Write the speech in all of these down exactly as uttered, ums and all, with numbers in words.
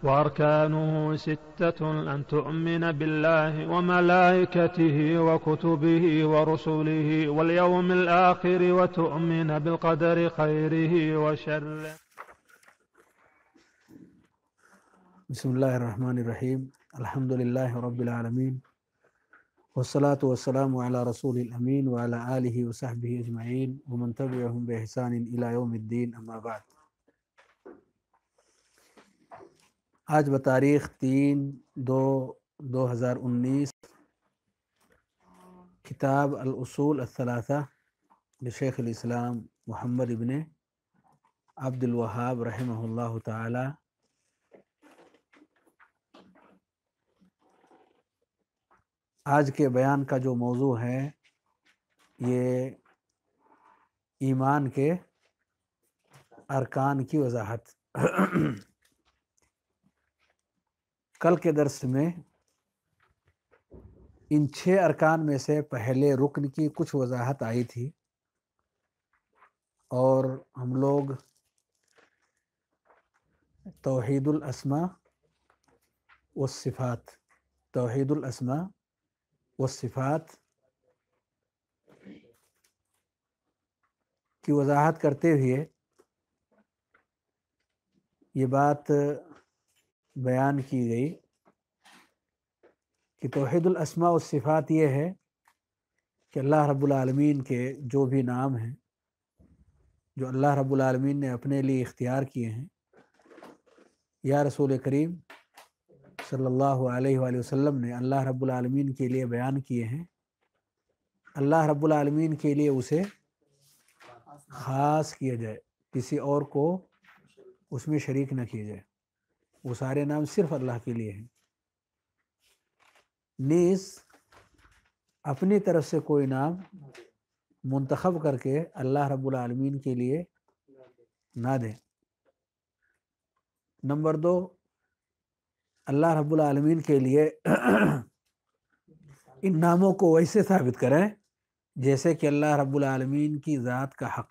وأركانه ستة: أن تؤمن بالله وملائكته وكتبه ورسله واليوم الآخر وتؤمن بالقدر خيره وشره. بسم اللہ الرحمن الرحیم. الحمد للہ رب العالمین والصلاة والسلام علی رسول الامین وعلی آلہ وصحبہ اجمعین ومن تبعہم بإحسان الی یوم الدین. اما بعد. آج بتاریخ تین دو دو ہزار انیس کتاب الاصول الثلاثہ لشیخ الاسلام محمد ابن عبد الوہاب رحمہ اللہ تعالی آج کے بیان کا جو موضوع ہے یہ ایمان کے ارکان کی وضاحت. کل کے درس میں ان چھ ارکان میں سے پہلے رکن کی کچھ وضاحت آئی تھی اور ہم لوگ توحید الاسماء والصفات توحید الاسماء والصفات کی وضاحت کرتے ہوئے یہ بات بیان کی گئی کہ توحید الاسماء والصفات یہ ہے کہ اللہ رب العالمین کے جو بھی نام ہیں جو اللہ رب العالمین نے اپنے لیے اختیار کیے ہیں یا رسول کریم صلی اللہ علیہ وآلہ وسلم نے اللہ رب العالمین کے لیے بیان کیے ہیں، اللہ رب العالمین کے لیے اسے خاص کیا جائے، کسی اور کو اس میں شریک نہ کیا جائے. وہ سارے نام صرف اللہ کے لیے ہیں. نیز اپنی طرف سے کوئی نام منتخب کر کے اللہ رب العالمین کے لیے نہ دیں. نمبر دو، اللہ رب العالمین کے لیے ان ناموں کو ویسے ثابت کریں جیسے کہ اللہ رب العالمین کی ذات کا حق،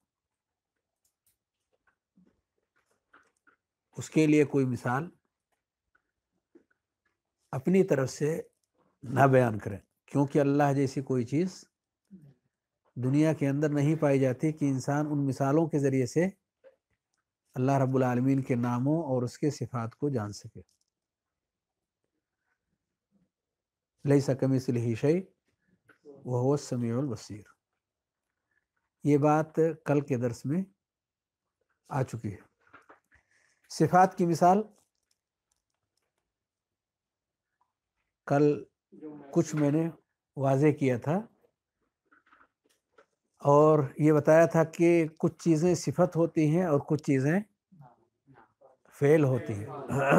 اس کے لیے کوئی مثال اپنی طرف سے نہ بیان کریں، کیونکہ اللہ جیسی کوئی چیز دنیا کے اندر نہیں پائی جاتی کہ انسان ان مثالوں کے ذریعے سے اللہ رب العالمین کے ناموں اور اس کے صفات کو جان سکے. لیس کمثلہ شیء وہو السمیع البصیر. یہ بات کل کے درس میں آ چکی ہے. صفات کی مثال کل کچھ میں نے واضح کیا تھا اور یہ بتایا تھا کہ کچھ چیزیں صفت ہوتی ہیں اور کچھ چیزیں فعل ہوتی ہیں.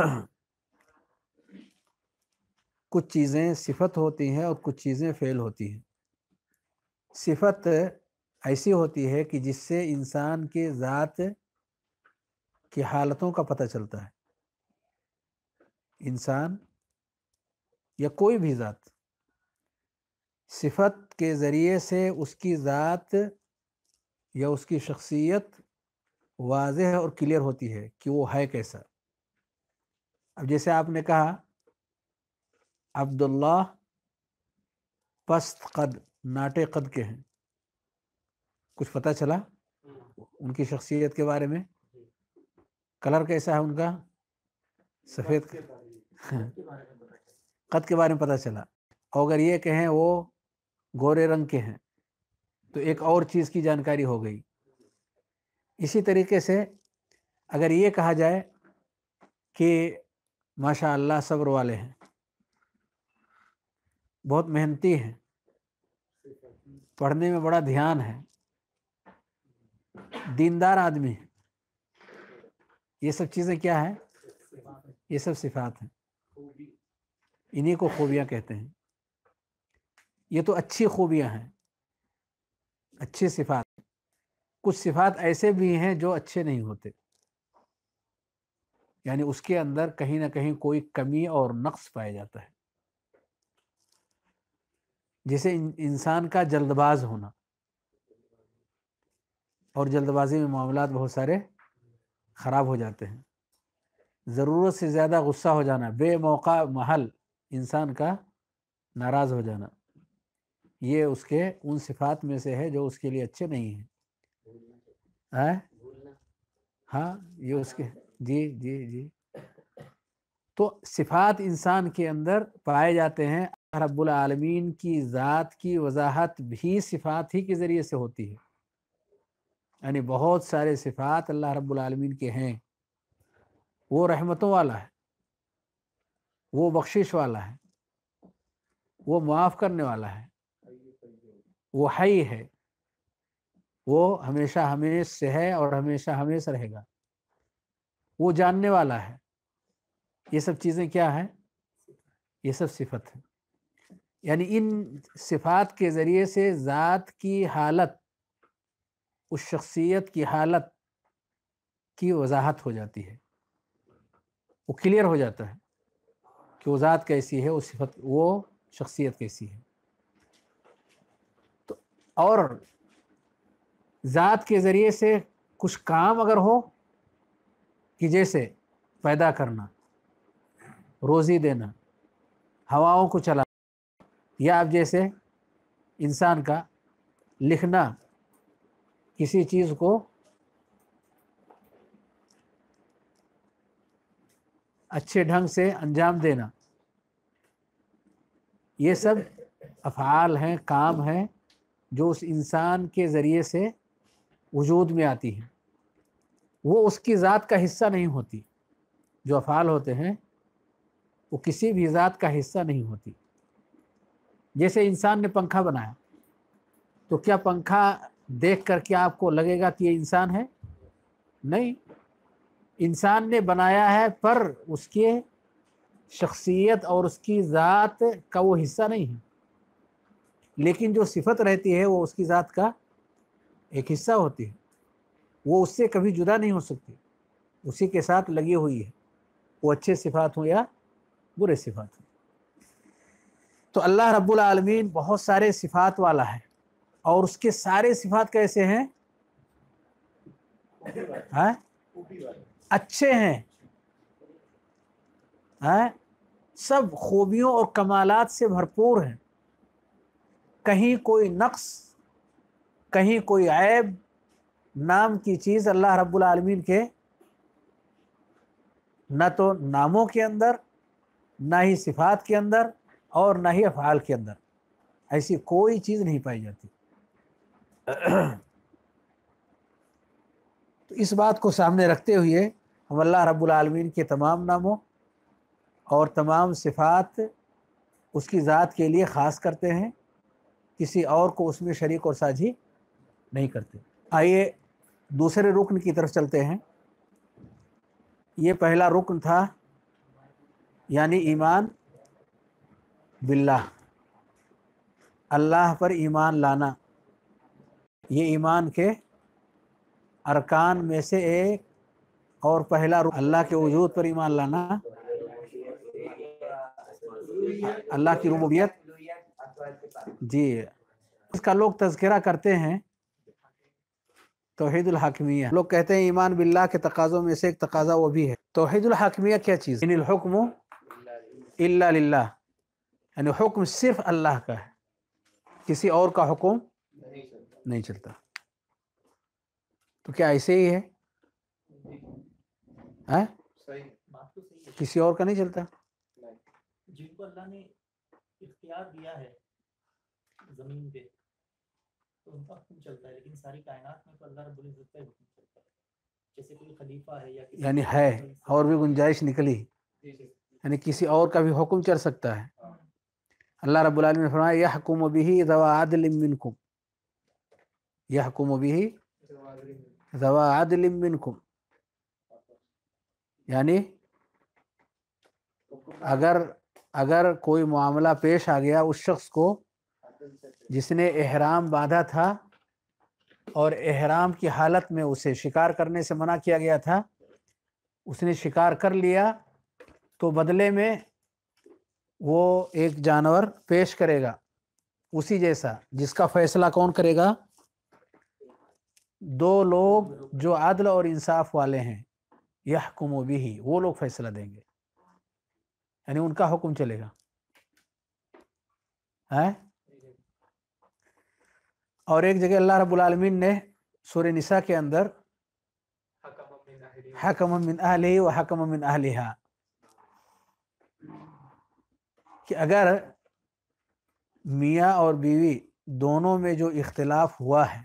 کچھ چیزیں صفت ہوتی ہیں اور کچھ چیزیں فعل ہوتی ہیں. صفت ایسی ہوتی ہے کہ جس سے انسان کے ذات کی حالتوں کا پتہ چلتا ہے. انسان یا کوئی بھی ذات صفت کے ذریعے سے اس کی ذات یا اس کی شخصیت واضح اور کلیئر ہوتی ہے کہ وہ ہے کیسا. اب جیسے آپ نے کہا عبداللہ پست قد، ناٹے قد کے ہیں، کچھ پتہ چلا ان کی شخصیت کے بارے میں؟ کلر کیسا ہے ان کا؟ سفید. قد کے بارے میں پتہ چلا. اور اگر یہ کہیں وہ گورے رنگ کے ہیں تو ایک اور چیز کی جانکاری ہو گئی. اسی طریقے سے اگر یہ کہا جائے کہ ماشاء اللہ صبر والے ہیں، بہت محنتی ہیں، پڑھنے میں بڑا دھیان ہے، دیندار آدمی ہے، یہ سب چیزیں کیا ہیں؟ یہ سب صفات ہیں. انہی کو خوبیاں کہتے ہیں. یہ تو اچھی خوبیاں ہیں، اچھی صفات. کچھ صفات ایسے بھی ہیں جو اچھے نہیں ہوتے، یعنی اس کے اندر کہیں نہ کہیں کوئی کمی اور نقص پایا جاتا ہے. جیسے انسان کا جلد باز ہونا، اور جلد بازی میں معاملات بہت سارے خراب ہو جاتے ہیں. ضرورت سے زیادہ غصہ ہو جانا، بے موقع محل انسان کا ناراض ہو جانا، یہ اس کے ان صفات میں سے ہے جو اس کے لیے اچھے نہیں ہیں۔ ہاں یہ اس کے جی جی جی تو صفات انسان کے اندر پائے جاتے ہیں۔ رب العالمین کی ذات کی وضاحت بھی صفات ہی کے ذریعے سے ہوتی ہے، یعنی بہت سارے صفات اللہ رب العالمین کے ہیں۔ وہ رحمتوں والا ہے، وہ بخشش والا ہے، وہ معاف کرنے والا ہے، وہ حی ہے، وہ ہمیشہ ہمیش سے ہے اور ہمیشہ ہمیش رہے گا، وہ جاننے والا ہے۔ یہ سب چیزیں کیا ہیں؟ یہ سب صفت ہے۔ یعنی ان صفات کے ذریعے سے ذات کی حالت، اس شخصیت کی حالت کی وضاحت ہو جاتی ہے، وہ کلیئر ہو جاتا ہے کہ وہ ذات کیسی ہے، وہ صفت، وہ شخصیت کیسی ہے۔ تو اور ذات کے ذریعے سے کچھ کام اگر ہو کہ جیسے پیدا کرنا، روزی دینا، ہواؤں کو چلانا، یا اب جیسے انسان کا لکھنا، کسی چیز کو اچھے ڈھنگ سے انجام دینا، یہ سب افعال ہیں، کام ہیں جو اس انسان کے ذریعے سے وجود میں آتی ہیں۔ وہ اس کی ذات کا حصہ نہیں ہوتی۔ جو افعال ہوتے ہیں وہ کسی بھی ذات کا حصہ نہیں ہوتی۔ جیسے انسان نے پنکھا بنایا تو کیا پنکھا دیکھ کر کے آپ کو لگے گا کہ یہ انسان ہے؟ نہیں، انسان نے بنایا ہے پر اس کے شخصیت اور اس کی ذات کا وہ حصہ نہیں ہے، لیکن جو صفت رہتی ہے وہ اس کی ذات کا ایک حصہ ہوتی ہے، وہ اس سے کبھی جدا نہیں ہو سکتی، اسی کے ساتھ لگی ہوئی ہے، وہ اچھے صفات ہوں یا برے صفات ہوں۔ تو اللہ رب العالمین بہت سارے صفات والا ہے، اور اس کے سارے صفات کیسے ہیں؟ ہاں اچھے ہیں، ہاں سب خوبیوں اور کمالات سے بھرپور ہیں، کہیں کوئی نقص، کہیں کوئی عیب نام کی چیز اللہ رب العالمین کے نہ تو ناموں کے اندر، نہ ہی صفات کے اندر، اور نہ ہی افعال کے اندر ایسی کوئی چیز نہیں پائی جاتی۔ تو اس بات کو سامنے رکھتے ہوئے ہم اللہ رب العالمین کے تمام ناموں اور تمام صفات اس کی ذات کے لیے خاص کرتے ہیں، کسی اور کو اس میں شریک اور ساجھی نہیں کرتے۔ آئیے دوسرے رکن کی طرف چلتے ہیں۔ یہ پہلا رکن تھا، یعنی ایمان باللہ، اللہ پر ایمان لانا۔ یہ ایمان کے ارکان میں سے ایک اور پہلا رکن، اللہ کے وجود پر ایمان لانا، اللہ کی ربوبیت۔ جی اس کا لوگ تذکرہ کرتے ہیں توحید الحاکمیہ، لوگ کہتے ہیں ایمان باللہ کے تقاضوں میں سے ایک تقاضا وہ بھی ہے۔ توحید الحاکمیہ کیا چیز؟ ان الحکم الا للہ، یعنی حکم صرف اللہ کا ہے، کسی اور کا حکم نہیں چلتا۔ تو کیا ایسے ہی ہے؟ ہاں کسی اور کا نہیں چلتا؟ جن کو اللہ نے اختیار دیا ہے زمین پہ تو ان کا حکم چلتا ہے، لیکن ساری کائنات میں تو اللہ رب العزت کا حکم چلتا ہے۔ جیسے کوئی خلیفہ ہے یا کسی یعنی ہے اور بھی گنجائش نکلی، یعنی کسی اور کا بھی حکم چل سکتا ہے۔ اللہ رب العالمین نے فرمایا یحکم بہ ذو عدل منکم، یحکم بہ ذو عدل منکم، یعنی اگر اگر کوئی معاملہ پیش آ گیا اس شخص کو جس نے احرام باندھا تھا اور احرام کی حالت میں اسے شکار کرنے سے منع کیا گیا تھا، اس نے شکار کر لیا، تو بدلے میں وہ ایک جانور پیش کرے گا اسی جیسا، جس کا فیصلہ کون کرے گا؟ دو لوگ جو عدل اور انصاف والے ہیں، यहकुमु बिही, वो लोग फैसला देंगे, यानी उनका हुक्म चलेगा है। और एक जगह अल्लाह रब्बुल आलमीन ने सूरह निसा के अंदर हकम मिन अहलिही व हकम मिन अहलिहा, कि अगर मियाँ और बीवी दोनों में जो इख्तिलाफ हुआ है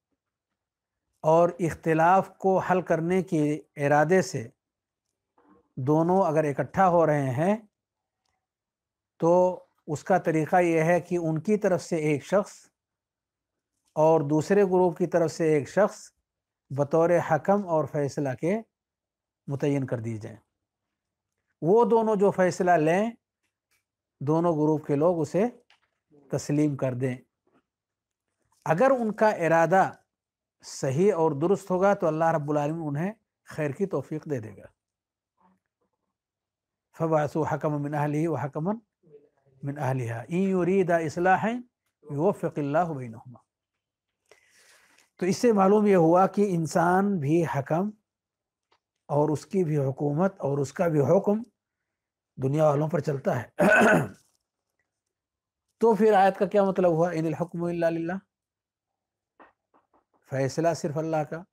और इख्तिलाफ को हल करने के इरादे से दोनों अगर इकट्ठा हो रहे हैं तो उसका तरीक़ा यह है कि उनकी तरफ से एक शख्स और दूसरे ग्रुप की तरफ से एक शख्स बतौर हकम और फैसला के मुतय्यन कर दिए जाए। वो दोनों जो फैसला लें दोनों ग्रुप के लोग उसे तस्लीम कर दें। अगर उनका इरादा सही और दुरुस्त होगा तो अल्लाह रब्बुल आलमीन उन्हें खैर की तौफीक दे देगा। फबअसू हकमन मिन अहलिही व हकमन मिन अहलिहा इन युरीदा इस्लाहन युवफ़्फ़िक़िल्लाहु बैनहुमा। तो इससे मालूम यह हुआ कि इंसान भी हकम और उसकी भी हुकूमत और उसका भी हुक्म दुनिया वालों पर चलता है। तो फिर आयत का क्या मतलब हुआ, इनिल हुक्मु इल्ला लिल्लाह, फैसला सिर्फ अल्लाह का,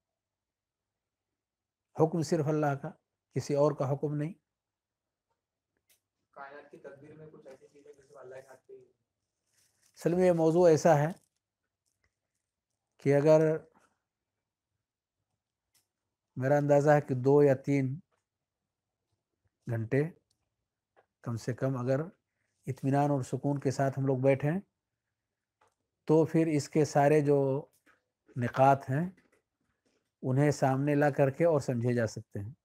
हुक्म सिर्फ अल्लाह का, किसी और का हुक्म नहीं। कायनात की तदबीर में कुछ ऐसी चीजें जो अल्लाह के हाथ पे ही है। असल में ये मौजू ऐसा है कि अगर मेरा अंदाज़ा है कि दो या तीन घंटे कम से कम अगर इत्मीनान और सुकून के साथ हम लोग बैठें तो फिर इसके सारे जो निकात हैं उन्हें सामने ला करके और समझे जा सकते हैं।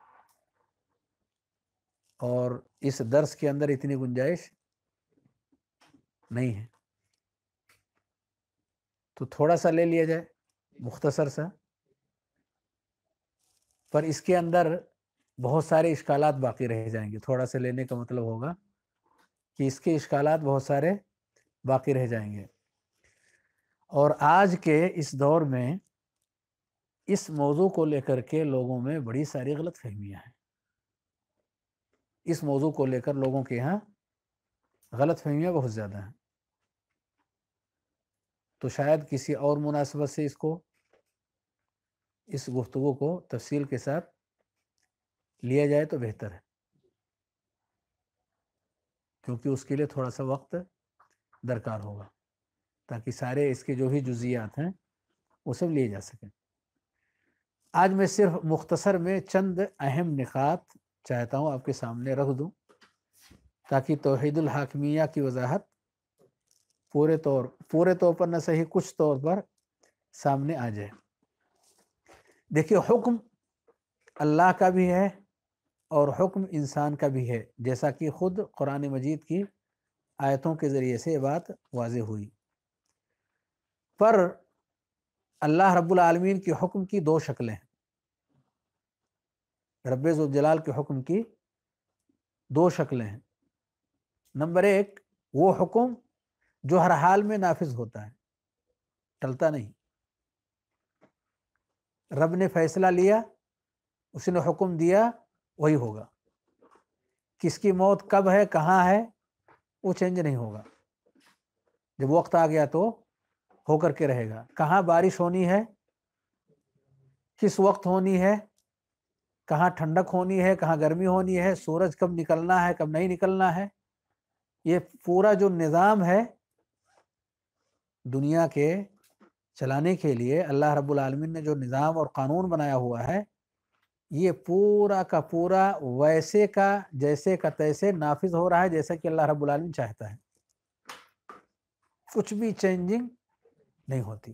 और इस दर्स के अंदर इतनी गुंजाइश नहीं है, तो थोड़ा सा ले लिया जाए मुख्तसर सा, पर इसके अंदर बहुत सारे इश्कालात बाकी रह जाएंगे। थोड़ा सा लेने का मतलब होगा कि इसके इश्कालात बहुत सारे बाकी रह जाएंगे। और आज के इस दौर में इस मौजू को लेकर के लोगों में बड़ी सारी गलत फहमियाँ हैं। इस मौजू को लेकर लोगों के यहाँ गलत फहमियाँ बहुत ज़्यादा हैं। तो शायद किसी और मुनासबत से इसको इस गुफ्तगू को तफसील के साथ लिया जाए तो बेहतर है, क्योंकि उसके लिए थोड़ा सा वक्त दरकार होगा ताकि सारे इसके जो भी जुज़ियात हैं वो सब लिए जा सकें। आज मैं सिर्फ मुख्तसर में चंद अहम निकात चाहता हूँ आपके सामने रख दूँ ताकि तौहीदुल हाकिमिया की वजाहत पूरे तौर पूरे तौर पर न सही कुछ तौर पर सामने आ जाए। देखिए, हुक्म अल्लाह का भी है और हुक्म इंसान का भी है, जैसा कि खुद कुरान मजीद की आयतों के ज़रिए से ये बात वाज़ेह हुई। पर अल्लाह रब्बुल आलमीन के हुक्म की दो शक्लें हैं। रब्बे ज़ुल जलाल के हुक्म की दो शक्लें हैं। नंबर एक, वो हुक्म जो हर हाल में नाफिज होता है, टलता नहीं। रब ने फैसला लिया, उसने हुक्म दिया, वही होगा। किसकी मौत कब है, कहाँ है, वो चेंज नहीं होगा। जब वक्त आ गया तो होकर के रहेगा। कहाँ बारिश होनी है, किस वक्त होनी है, कहाँ ठंडक होनी है, कहाँ गर्मी होनी है, सूरज कब निकलना है, कब नहीं निकलना है, ये पूरा जो निज़ाम है दुनिया के चलाने के लिए अल्लाह रब्बुल आलमीन ने जो निज़ाम और कानून बनाया हुआ है, ये पूरा का पूरा वैसे का जैसे का तैसे नाफिज हो रहा है जैसा कि अल्लाह रब्बुल आलमीन चाहता है। कुछ भी चेंजिंग नहीं होती।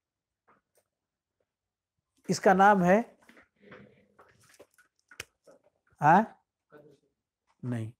इसका नाम है आ? नहीं,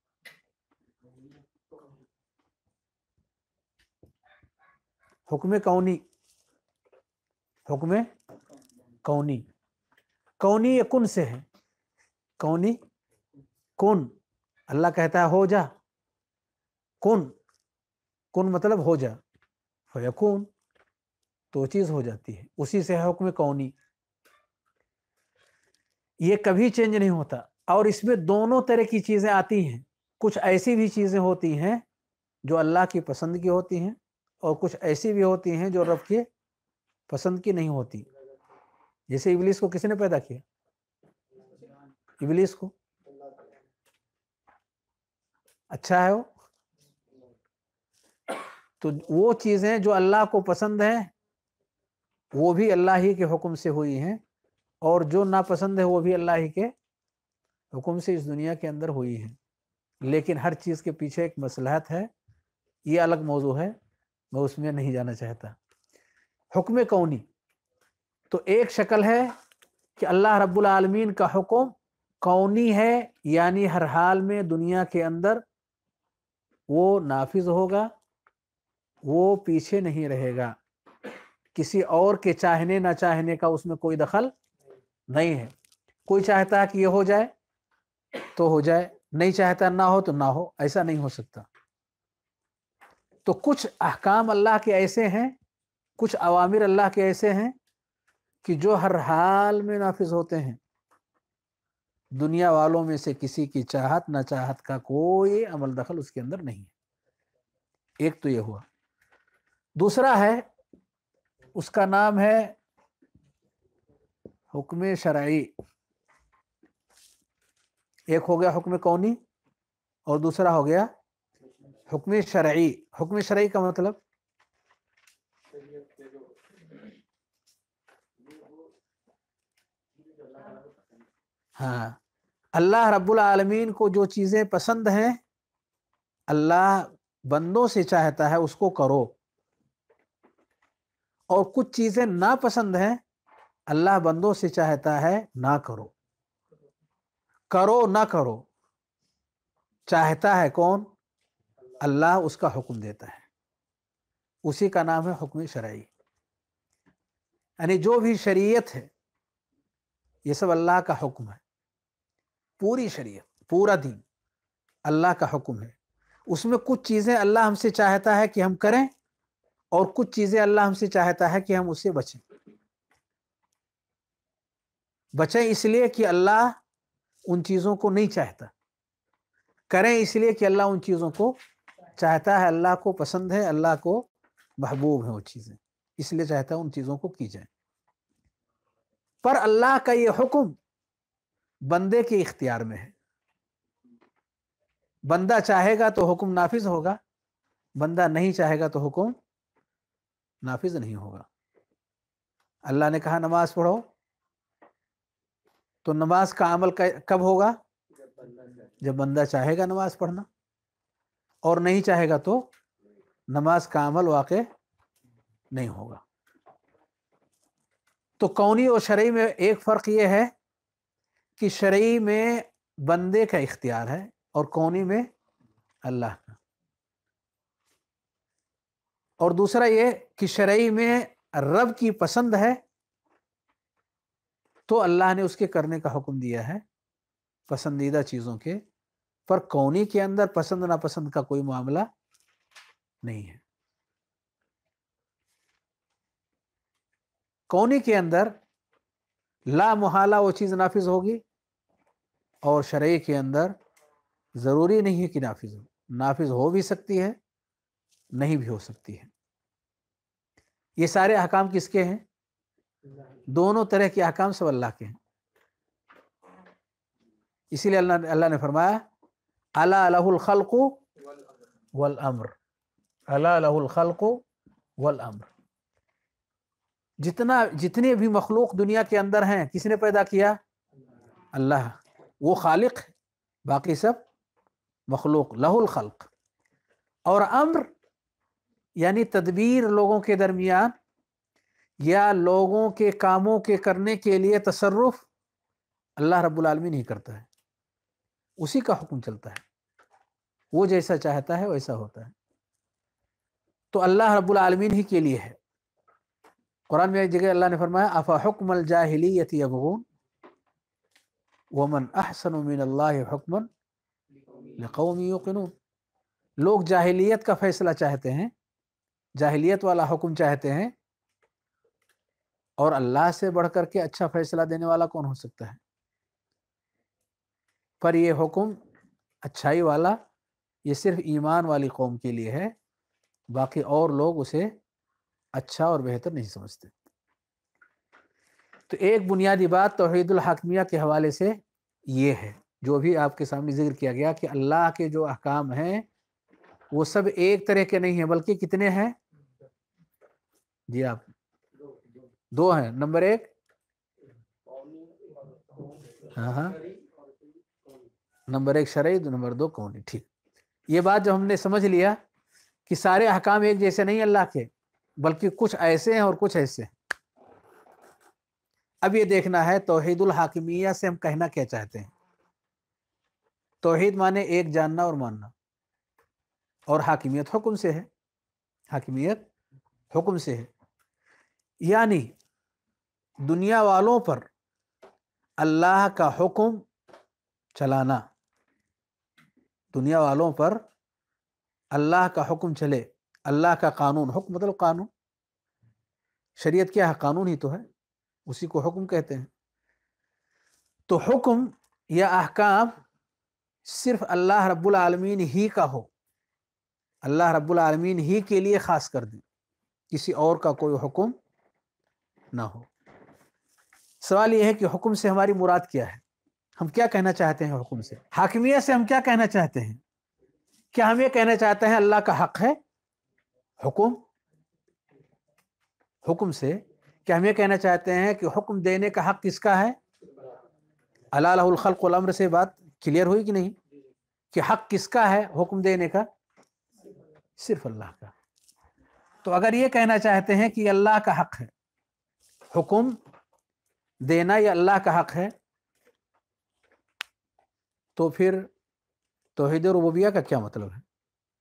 हुक्म कौनी। हुक्म कौनी, कौनी ये कुन से है। कौनी कुन, अल्लाह कहता है हो जा, कुन कुन मतलब हो जा, फयकून, तो चीज़ हो जाती है। उसी से है हुक्म कौनी। ये कभी चेंज नहीं होता। और इसमें दोनों तरह की चीज़ें आती हैं। कुछ ऐसी भी चीज़ें होती हैं जो अल्लाह की पसंद की होती हैं, और कुछ ऐसी भी होती हैं जो रब के पसंद की नहीं होती। जैसे इब्लीस को किसने पैदा किया? इब्लीस को। अच्छा है वो। तो वो चीज़ें जो अल्लाह को पसंद हैं वो भी अल्लाह ही के हुक्म से हुई हैं, और जो नापसंद है वो भी अल्लाह ही के हुक्म से इस दुनिया के अंदर हुई हैं। लेकिन हर चीज़ के पीछे एक मसलहत है, ये अलग मौजू है, मैं उसमें नहीं जाना चाहता। हुक्म कौनी तो एक शक्ल है कि अल्लाह रब्बुल आलमीन का हुक्म कौनी है, यानी हर हाल में दुनिया के अंदर वो नाफिज होगा, वो पीछे नहीं रहेगा। किसी और के चाहने ना चाहने का उसमें कोई दखल नहीं है। कोई चाहता है कि ये हो जाए तो हो जाए, नहीं चाहता ना हो तो ना हो, ऐसा नहीं हो सकता। तो कुछ अहकाम अल्लाह के ऐसे हैं, कुछ अवामिर अल्लाह के ऐसे हैं कि जो हर हाल में नाफिज होते हैं। दुनिया वालों में से किसी की चाहत ना चाहत का कोई अमल दखल उसके अंदर नहीं है। एक तो ये हुआ। दूसरा है, उसका नाम है हुक्म शरई। एक हो गया हुक्म कौनी और दूसरा हो गया हुक्म शरई। हुक्म शरई का मतलब हाँ, अल्लाह रब्बुल आलमीन को जो चीज़ें पसंद हैं अल्लाह बंदों से चाहता है उसको करो, और कुछ चीज़ें नापसंद हैं अल्लाह बंदों से चाहता है ना करो। करो ना करो चाहता है कौन? अल्लाह, उसका हुक्म देता है, उसी का नाम है हुक्म शरई। यानी जो भी शरीयत है ये सब अल्लाह का हुक्म है। पूरी शरीयत, पूरा दीन अल्लाह का हुक्म है। उसमें कुछ चीज़ें अल्लाह हमसे चाहता है कि हम करें, और कुछ चीज़ें अल्लाह हमसे चाहता है कि हम उससे बचें। बचें इसलिए कि अल्लाह उन चीज़ों को नहीं चाहता, करें इसलिए कि अल्लाह उन चीज़ों को चाहता है, अल्लाह को पसंद है, अल्लाह को महबूब है वो चीज़ें, इसलिए चाहता है उन चीज़ों को की जाए। पर अल्लाह का ये हुक्म बंदे के इख्तियार में है। बंदा चाहेगा तो हुक्म नाफिज होगा, बंदा नहीं चाहेगा तो हुक्म नाफिज नहीं होगा। अल्लाह ने कहा नमाज पढ़ो, तो नमाज का अमल कब होगा? जब बंदा चाहेगा नमाज पढ़ना, और नहीं चाहेगा तो नमाज का अमल वाक़ई नहीं होगा। तो कौनी और शरई में एक फ़र्क ये है कि शरई में बंदे का इख्तियार है और कौनी में अल्लाह का। और दूसरा ये कि शरई में रब की पसंद है तो अल्लाह ने उसके करने का हुक्म दिया है पसंदीदा चीज़ों के, पर कौनी के अंदर पसंद नापसंद का कोई मामला नहीं है। कौनी के अंदर ला मुहाला वो चीज़ नाफिज होगी, और शरई के अंदर ज़रूरी नहीं है कि नाफिज हो, नाफिज हो भी सकती है, नहीं भी हो सकती है। ये सारे अहकाम किसके हैं? दोनों तरह के अहकाम सब अल्लाह के हैं। इसीलिए अल्लाह अल्लाह ने फरमाया अला लहुल खल्क़ु वल अम्र, अला लहुल खल्क़ु वल अम्र। जितना जितने भी मखलूक दुनिया के अंदर हैं किसने पैदा किया? अल्लाह, वो खालिक है, बाकी सब मखलूक। लहुल खल्क़ और अम्र यानी तदबीर लोगों के दरमियान या लोगों के कामों के करने के लिए तसर्रुफ अल्लाह रब्बुल आलमीन ही करता है, उसी का हुक्म चलता है, वो जैसा चाहता है वैसा होता है। तो अल्लाह रब्बुल आलमीन ही के लिए है। कुरान में एक जगह अल्लाह ने फरमाया अफा हुक्मल जाहिलियति यबगून वमन अहसनु मिनल्लाहि हुक्मन लिकौमिन युक़िनून। लोग जाहिलियत का फैसला चाहते हैं, जाहिलियत वाला हुक्म चाहते हैं, और अल्लाह से बढ़कर के अच्छा फैसला देने वाला कौन हो सकता है? پر یہ حکم اچھائی والا یہ صرف ایمان والی قوم کے لیے ہے، باقی اور لوگ اسے اچھا اور بہتر نہیں سمجھتے۔ تو ایک بنیادی بات توحید الحاکمیہ کے حوالے سے یہ ہے، جو بھی آپ کے سامنے ذکر کیا گیا کہ اللہ کے جو احکام ہیں وہ سب ایک طرح کے نہیں ہیں، بلکہ کتنے ہیں؟ جی آپ دو ہیں۔ نمبر ایک، ہاں ہاں نمبر ایک شرعی، نمبر دو کونی۔ ٹھیک، یہ بات جو ہم نے سمجھ لیا کہ سارے احکام ایک جیسے نہیں اللہ کے، بلکہ کچھ ایسے ہیں اور کچھ ایسے ہیں۔ اب یہ دیکھنا ہے توحید الحاکمیہ سے ہم کہنا کیا چاہتے ہیں۔ توحید مانے ایک جاننا اور ماننا، اور حاکمیت حکم سے ہے، حاکمیت حکم سے ہے، یعنی دنیا والوں پر اللہ کا حکم چلانا، دنیا والوں پر اللہ کا حکم چلے، اللہ کا قانون، حکم مطلب قانون، شریعت کیا ہے؟ قانون ہی تو ہے، اسی کو حکم کہتے ہیں۔ تو حکم یا احکام صرف اللہ رب العالمین ہی کا ہو، اللہ رب العالمین ہی کے لیے خاص کر دیں، کسی اور کا کوئی حکم نہ ہو۔ سوال یہ ہے کہ حکم سے ہماری مراد کیا ہے؟ ہم کیا کہنا چاہتے ہیں حکم سے؟ حاکمیت سے ہم کیا کہنا چاہتے ہیں؟ کیا ہم یہ کہنا چاہتے ہیں اللہ کا حق ہے حکم؟ حکم سے کیا ہم یہ کہنا چاہتے ہیں کہ حکم دینے کا حق کس کا ہے؟ الا لہ الخلق والامر سے بات کلیئر ہوئی کہ نہیں؟ کہ حق کس کا ہے حکم دینے کا؟ صرف اللہ کا۔ تو اگر یہ کہنا چاہتے ہیں کہ اللہ کا حق ہے حکم دینا، یہ اللہ کا حق ہے، تو پھر توحید ربوبیہ کا کیا مطلب ہے؟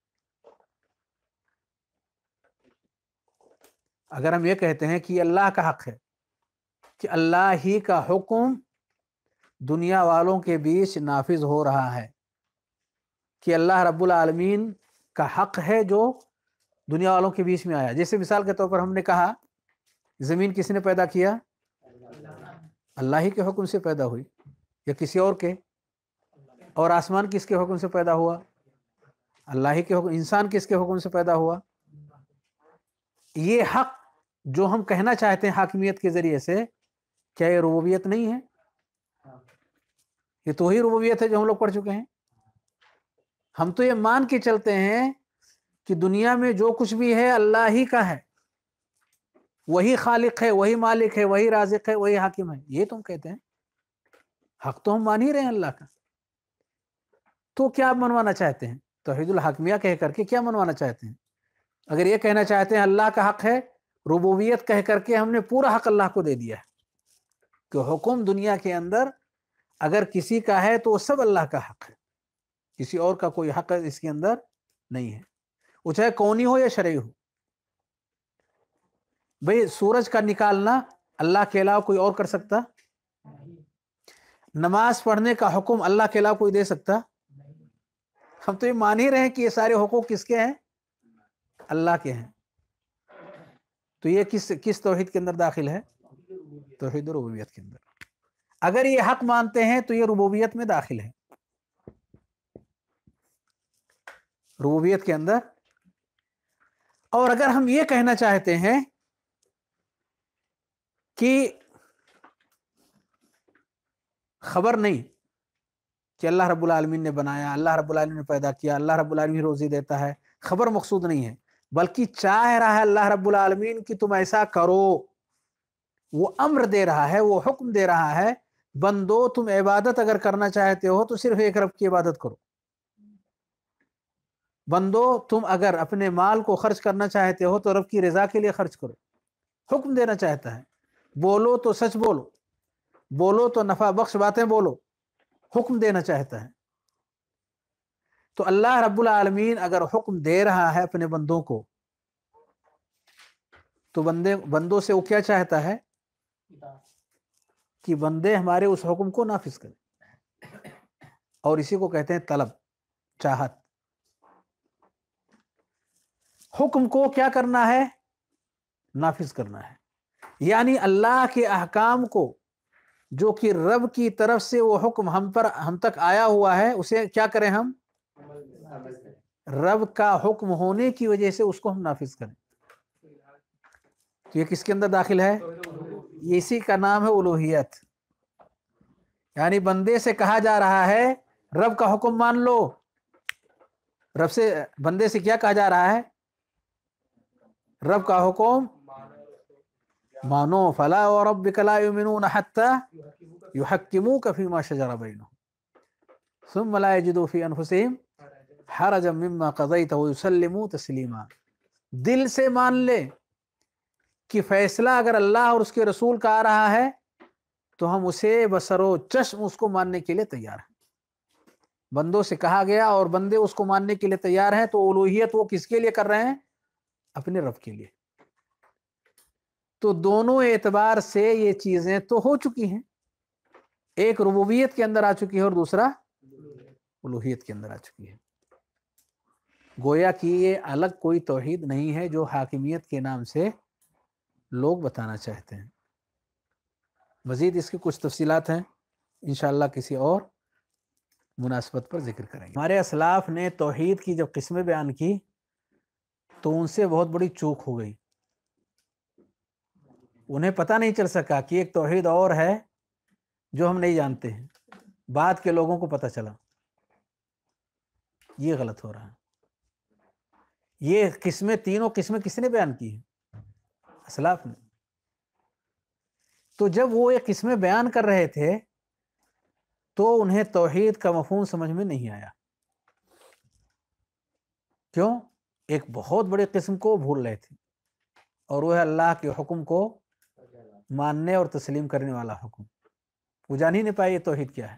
اگر ہم یہ کہتے ہیں کہ یہ اللہ کا حق ہے کہ اللہ ہی کا حکم دنیا والوں کے بیچ نافذ ہو رہا ہے، کہ اللہ رب العالمین کا حق ہے جو دنیا والوں کے بیچ میں آیا، جیسے مثال کے طور پر ہم نے کہا زمین کس نے پیدا کیا؟ اللہ ہی کے حکم سے پیدا ہوئی یا کسی اور کے؟ اور آسمان کس کے حکم سے پیدا ہوا؟ اللہ ہی کے حکم۔ انسان کس کے حکم سے پیدا ہوا؟ یہ حق جو ہم کہنا چاہتے ہیں حاکمیت کے ذریعے سے، کیا یہ ربوبیت نہیں ہے؟ یہ تو ہی ربوبیت ہے جو ہم لوگ پڑھ چکے ہیں۔ ہم تو یہ مان کے چلتے ہیں کہ دنیا میں جو کچھ بھی ہے اللہ ہی کا ہے، وہی خالق ہے، وہی مالک ہے، وہی رازق ہے، وہی حاکم ہے، یہ تم کہتے ہیں۔ حق تو ہم مان ہی رہے ہیں اللہ کا، تو کیا آپ منوانا چاہتے ہیں؟ توحید الحاکمیہ کہہ کر کے کیا منوانا چاہتے ہیں؟ اگر یہ کہنا چاہتے ہیں اللہ کا حق ہے، ربوبیت کہہ کر کے ہم نے پورا حق اللہ کو دے دیا ہے، کہ حکم دنیا کے اندر اگر کسی کا ہے تو وہ سب اللہ کا حق ہے، کسی اور کا کوئی حق اس کے اندر نہیں ہے، وہ چاہے کونی ہو یا شرعی ہو۔ بھئی سورج کا نکالنا اللہ کے علاوہ کوئی اور کر سکتا؟ نماز پڑھنے کا حکم اللہ کے علاوہ کوئی دے سکتا؟ ہم تو یہ مان ہی رہے ہیں کہ یہ سارے حقوق کس کے ہیں؟ اللہ کے ہیں۔ تو یہ کس کس توحید کے اندر داخل ہے؟ توحید ربوبیت کے اندر۔ اگر یہ حق مانتے ہیں تو یہ ربوبیت میں داخل ہے، ربوبیت کے اندر۔ اور اگر ہم یہ کہنا چاہتے ہیں کہ خبر نہیں کہ اللہ رب العالمین نے بنایا، اللہ رب العالمین نے پیدا کیا، اللہ رب العالمین روزی دیتا ہے، خبر مقصود نہیں ہے، بلکہ چاہ رہا ہے اللہ رب العالمین کہ تم ایسا کرو، وہ امر دے رہا ہے، وہ حکم دے رہا ہے، بندو تم عبادت اگر کرنا چاہتے ہو تو صرف ایک رب کی عبادت کرو، بندو تم اگر اپنے مال کو خرچ کرنا چاہتے ہو تو رب کی رضا کے لیے خرچ کرو، حکم دینا چاہتا ہے، بولو تو سچ بولو، بولو تو نفع بخش باتیں بولو، حکم دینا چاہتا ہے۔ تو اللہ رب العالمین اگر حکم دے رہا ہے اپنے بندوں کو تو بندے بندوں سے وہ کیا چاہتا ہے؟ کہ بندے ہمارے اس حکم کو نافذ کریں، اور اسی کو کہتے ہیں طلب، چاہت۔ حکم کو کیا کرنا ہے؟ نافذ کرنا ہے، یعنی اللہ کے احکام کو جو کہ رب کی طرف سے وہ حکم ہم پر ہم تک آیا ہوا ہے اسے کیا کریں ہم؟ رب کا حکم ہونے کی وجہ سے اس کو ہم نافذ کریں. تو یہ کس کے اندر داخل ہے؟ اسی کا نام ہے الوہیت. یعنی بندے سے کہا جا رہا ہے رب کا حکم مان لو. رب سے بندے سے کیا کہا جا رہا ہے؟ رب کا حکم مانو. فلا وربک لا یؤمنون حتی یحکموک فیما شجر بینہم ثم لا یجدوا فی انفسہم حرجا مما قضیت ویسلموا تسلیما. دل سے مان لے کہ فیصلہ اگر اللہ اور اس کے رسول کا آ رہا ہے تو ہم اسے بسر و چشم اس کو ماننے کے لیے تیار ہیں. بندوں سے کہا گیا اور بندے اس کو ماننے کے لیے تیار ہیں. تو الوہیت وہ کس کے لیے کر رہے ہیں؟ اپنے رب کے لیے. تو دونوں اعتبار سے یہ چیزیں تو ہو چکی ہیں. ایک ربوبیت کے اندر آ چکی ہے اور دوسرا الوہیت کے اندر آ چکی ہے. گویا کہ یہ الگ کوئی توحید نہیں ہے جو حاکمیت کے نام سے لوگ بتانا چاہتے ہیں. مزید اس کی کچھ تفصیلات ہیں انشاءاللہ کسی اور مناسبت پر ذکر کریں گے. ہمارے اسلاف نے توحید کی جب قسمیں بیان کی تو ان سے بہت بڑی چوک ہو گئی. انہیں پتہ نہیں چل سکا کہ ایک توحید اور ہے جو ہم نہیں جانتے ہیں. بعد کے لوگوں کو پتہ چلا. یہ غلط ہو رہا ہے. یہ قسمیں تینوں قسمیں کس نے بیان کی ہیں؟ اسلاف نے. تو جب وہ یہ قسمیں بیان کر رہے تھے تو انہیں توحید کا مفہوم سمجھ میں نہیں آیا. کیوں؟ ایک بہت بڑے قسم کو بھول رہے تھے اور وہ ہے اللہ کے حکم کو ماننے اور تسلیم کرنے والا حکم. وہ جان ہی نہیں پائے یہ توحید کیا ہے.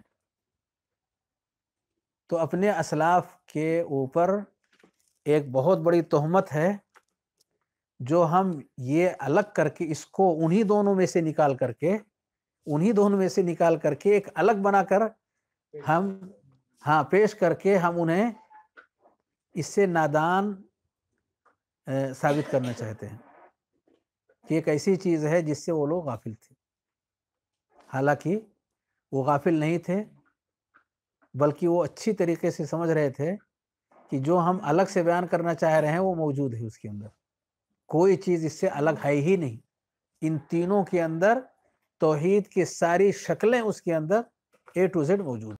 تو اپنے اسلاف کے اوپر ایک بہت بڑی تہمت ہے جو ہم یہ الگ کر کے اس کو انہی دونوں میں سے نکال کر کے انہی دونوں میں سے نکال کر کے ایک الگ بنا کر ہم ہاں پیش کر کے ہم انہیں اس سے نادان ثابت کرنا چاہتے ہیں کہ ایک ایسی چیز ہے جس سے وہ لوگ غافل تھے. حالانکہ وہ غافل نہیں تھے بلکہ وہ اچھی طریقے سے سمجھ رہے تھے کہ جو ہم الگ سے بیان کرنا چاہ رہے ہیں وہ موجود ہے اس کے اندر. کوئی چیز اس سے الگ ہے ہی نہیں. ان تینوں کے اندر توحید کی ساری شکلیں اس کے اندر اے ٹو زیڈ موجود.